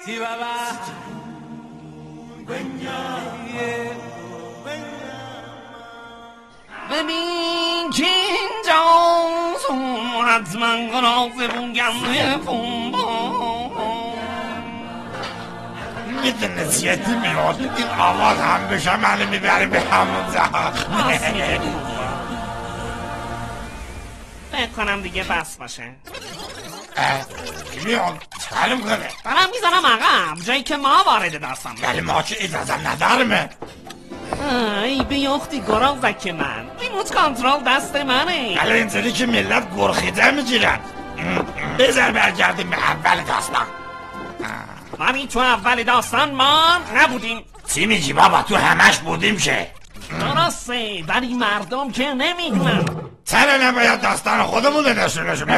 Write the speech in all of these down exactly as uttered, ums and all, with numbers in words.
سی بابا ببین که اینجا حتما قرازه بونگم پومبا میدونسیتی میاد این آواز هم بشه منو میبری به همون زها فکر کنم دیگه بس باشه. میاد سلام کنه دارم میزنم عقب جایی که ما وارد داستان ولی ما که اجازه ندارمه. ای بیاختی گرازک من ریموت کنترل دست منه. ولی اینطوری که ملت گرخیده میگیرن. بذار برگردیم به اول داستان. ولی تو اول داستان ما نبودیم. چی میگی بابا تو همش بودیم که درسته ولی مردم که نمیدونن. چرا نباید داستان خودمون رو نشونشون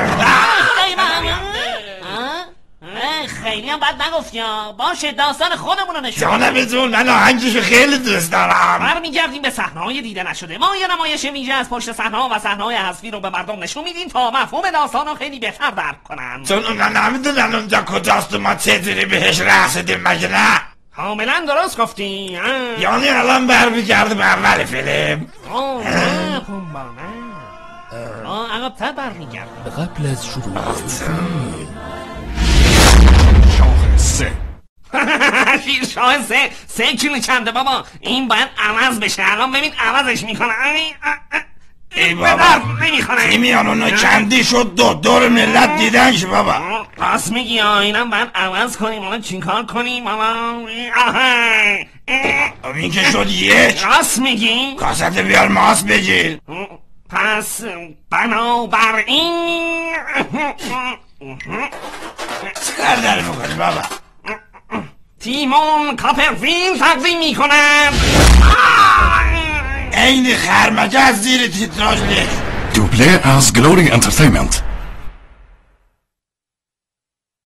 خیلی هم بد نگفتی باشه داستان خودمون رو نشون. جانم جون من آهنگشو خیلی دوست دارم. برمیگردیم به صحنه‌های دیده نشده. ما یه نمایش ویژه از پشت صحنه‌ها و صحنه‌های حذفی رو به مردم نشون میدیم تا مفهوم داستان رو خیلی بهتر درک کنن. چون اونا نمیدونن اونجا کجاست و ما چجوری بهش رسیدیم مگه نه؟ کاملا درست گفتی. یعنی الان برمیگردیم به اول فیلم. آه نه پومبا نه آه عقب‌تر برمیگردیم. قبل از شروع شاه سه شیر شاه سه سه کیلو چنده بابا این باید عوض بشه. الان ببین عوضش میکنه. ای بابا ایمیان اونو چندی شد دو دور ملت دیدنش بابا. راست میگی اینم باید عوض کنیم. الان چین کار کنیم الان این که شد یک. راست میگی کاست بیار ماس بگیر. پس بنابراین چکار داره میکنی بابا؟ تیمون کاپرفیلد تقدیم میکنم این خرمجه از زیر تیتراژ لیست دوبله از گلوری انترتینمنت.